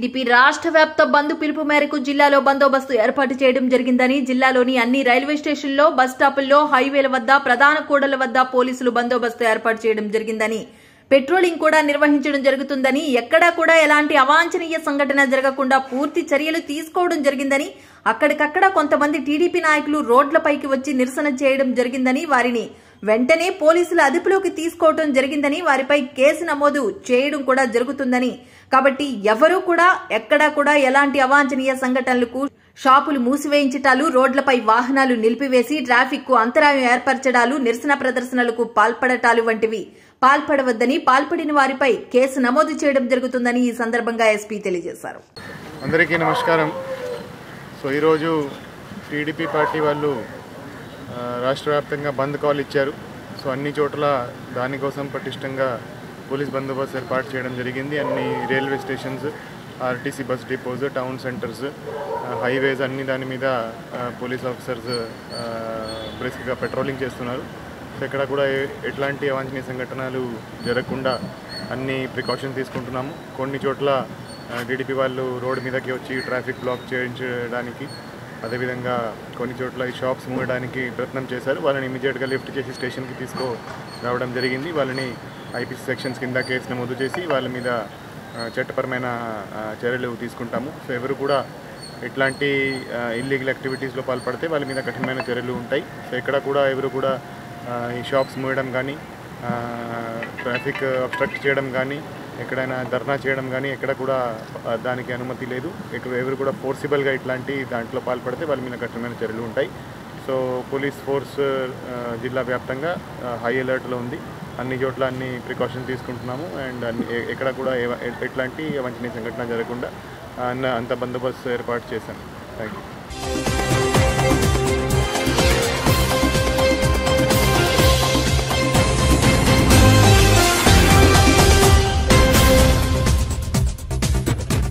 TDP రాష్ట్ర వ్యాప్త బంద్ పిలుపు మేరకు జిల్లాలో బందోబస్తు ఏర్పాటు చేయడం జరిగిందని, జిల్లాలోని అన్ని రైల్వే స్టేషన్లలో, బస్ స్టాపుల్లో, హైవేల వద్ద, ప్రధాన కూడళ్ల వద్ద పోలీసులు బందోబస్తు ఏర్పాటు చేయడం జరిగిందని, పెట్రోలింగ్ కూడా నిర్వహించడం జరుగుతుందని, ఎక్కడా కూడా ఎలాంటి అవాంఛనీయ సంఘటన జరగకుండా పూర్తి చర్యలు తీసుకోవడం జరిగిందని, అక్కడికక్కడ కొంతమంది టీడీపీ నాయకులు రోడ్లపైకి వచ్చి నిరసన చేయడం జరిగిందని, వారిని వెంటనే పోలీసుల అదుపులోకి తీసుకోవడం జరిగిందని, వారిపై కేసు నమోదు చేయడం కూడా జరుగుతుందని, కాబట్టి ఎవరూ కూడా ఎక్కడా కూడా ఎలాంటి అవాంఛనీయ సంఘటనలకు, షాపులు మూసివేయించటాలు, రోడ్లపై వాహనాలు నిలిపివేసి ట్రాఫిక్ కు అంతరాయం ఏర్పరచడాలు, నిరసన ప్రదర్శనలకు పాల్పడటాలు వంటివి పాల్పడవద్దని, పాల్పడిన వారిపై కేసు నమోదు చేయడం జరుగుతుందని ఈ సందర్భంగా ఎస్పీ తెలియజేశారు. అందరికీ నమస్కారం. సో ఈరోజు టీడీపీ పార్టీ వాళ్ళు రాష్ట్ర వ్యాప్తంగా బంద్ కాల్ ఇచ్చారు. సో అన్ని చోట్ల దానికోసం పటిష్టంగా పోలీస్ బందోబస్తు ఏర్పాటు చేయడం జరిగింది. అన్ని railway stations, RTC bus depots, town centres, highways అన్ని దాని మీద పోలీస్ ఆఫీసర్స్ బ్రిస్క్గా పెట్రోలింగ్ చేస్తున్నారు. సో ఇక్కడ కూడా ఎట్లాంటి అవాంఛనీయ సంఘటనలు జరగకుండా అన్ని ప్రికాషన్స్ తీసుకుంటున్నాము. కొన్ని చోట్ల టీడీపీ వాళ్ళు రోడ్డు మీదకి వచ్చి ట్రాఫిక్ బ్లాక్ చేయించడానికి, అదేవిధంగా కొన్ని చోట్ల ఈ షాప్స్ మూయడానికి ప్రయత్నం చేశారు. వాళ్ళని ఇమీడియట్గా లిఫ్ట్ చేసి స్టేషన్కి రావడం జరిగింది. వాళ్ళని ఐపీసీ సెక్షన్స్ కింద కేసు నమోదు చేసి వాళ్ళ మీద చట్టపరమైన చర్యలు తీసుకుంటాము. సో ఎవరు కూడా ఇట్లాంటి ఇల్లీగల్ యాక్టివిటీస్లో పాల్పడితే వాళ్ళ మీద కఠినమైన చర్యలు ఉంటాయి. సో ఇక్కడ కూడా ఎవరు కూడా ఈ షాప్స్ మూయడం కానీ, ట్రాఫిక్ అబ్స్ట్రక్ట్ చేయడం కానీ, ఎక్కడైనా ధర్నా చేయడం కానీ ఎక్కడ కూడా దానికి అనుమతి లేదు. ఎవరు కూడా ఫోర్సిబుల్గా ఇట్లాంటి దాంట్లో పాల్పడితే వాళ్ళ మీద కఠినమైన చర్యలు ఉంటాయి. సో పోలీస్ ఫోర్స్ జిల్లా వ్యాప్తంగా హై అలర్ట్లో ఉంది. అన్ని చోట్ల అన్ని ప్రికాషన్స్ తీసుకుంటున్నాము. అండ్ ఎక్కడ కూడా ఎట్లాంటి అవాంఛనీయ సంఘటన జరగకుండా అంత బందోబస్తు ఏర్పాటు చేశాను. Thank you.